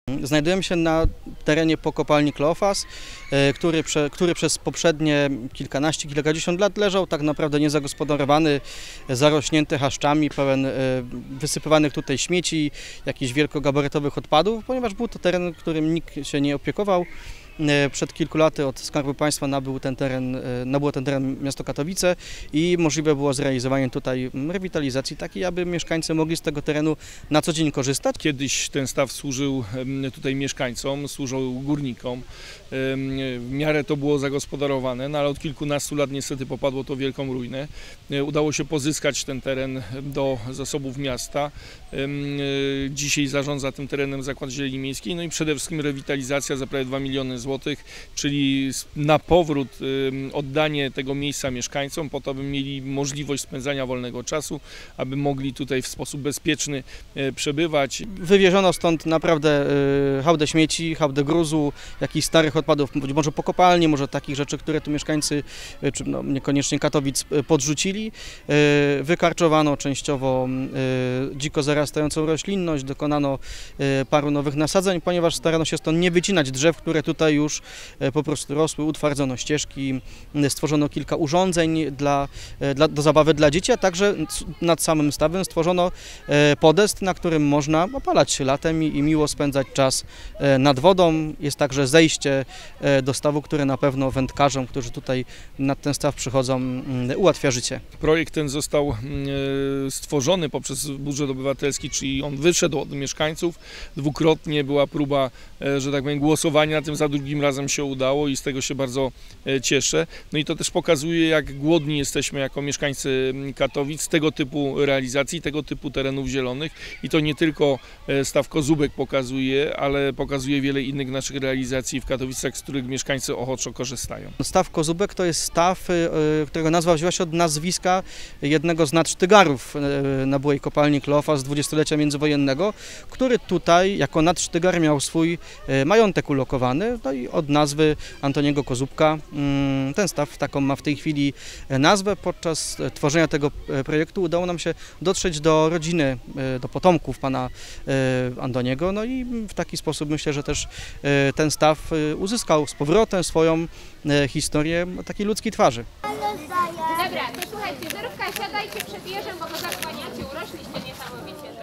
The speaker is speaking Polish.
Znajdujemy się na terenie po kopalni Kleofas, który przez poprzednie kilkadziesiąt lat leżał tak naprawdę niezagospodarowany, zarośnięty chaszczami, pełen wysypywanych tutaj śmieci, jakichś wielkogabarytowych odpadów, ponieważ był to teren, którym nikt się nie opiekował. Przed kilku laty od Skarbu Państwa nabyło ten teren miasto Katowice i możliwe było zrealizowanie tutaj rewitalizacji takiej, aby mieszkańcy mogli z tego terenu na co dzień korzystać. Kiedyś ten staw służył tutaj mieszkańcom, służył górnikom. W miarę to było zagospodarowane, no ale od kilkunastu lat niestety popadło to w wielką ruinę. Udało się pozyskać ten teren do zasobów miasta. Dzisiaj zarządza tym terenem Zakład Zieleni Miejskiej, no i przede wszystkim rewitalizacja za prawie 2 miliony złotych, czyli na powrót oddanie tego miejsca mieszkańcom po to, aby mieli możliwość spędzania wolnego czasu, aby mogli tutaj w sposób bezpieczny przebywać. Wywieziono stąd naprawdę hałdę śmieci, hałdę gruzu, jakichś starych odpadów, być może po kopalni, może takich rzeczy, które tu mieszkańcy, czy no, niekoniecznie Katowic, podrzucili. Wykarczowano częściowo dziko zarastającą roślinność, dokonano paru nowych nasadzeń, ponieważ starano się stąd nie wycinać drzew, które tutaj już po prostu rosły, utwardzono ścieżki, stworzono kilka urządzeń do zabawy dla dzieci, a także nad samym stawem stworzono podest, na którym można opalać się latem i miło spędzać czas nad wodą. Jest także zejście do stawu, które na pewno wędkarzom, którzy tutaj nad ten staw przychodzą, ułatwia życie. Projekt ten został stworzony poprzez budżet obywatelski, czyli on wyszedł od mieszkańców. Dwukrotnie była próba, że tak powiem, głosowania, tym za drugim razem się udało i z tego się bardzo cieszę. No i to też pokazuje, jak głodni jesteśmy jako mieszkańcy Katowic tego typu realizacji, tego typu terenów zielonych i to nie tylko staw Kozubek pokazuje, ale pokazuje wiele innych naszych realizacji w Katowicach, z których mieszkańcy ochoczo korzystają. Staw Kozubek to jest staw, którego nazwa wzięła się od nazwiska jednego z nadsztygarów na byłej kopalni Kleofas z dwudziestolecia międzywojennego, który tutaj jako nadsztygar miał swój majątek ulokowany, no i od nazwy Antoniego Kozubka ten staw taką ma w tej chwili nazwę. Podczas tworzenia tego projektu udało nam się dotrzeć do rodziny, do potomków pana Antoniego, no i w taki sposób myślę, że też ten staw uzyskał z powrotem swoją historię takiej ludzkiej twarzy. Dobra, to słuchajcie, zerówka, siadajcie przed jeżem, bo go zasłaniacie, urośliście niesamowicie.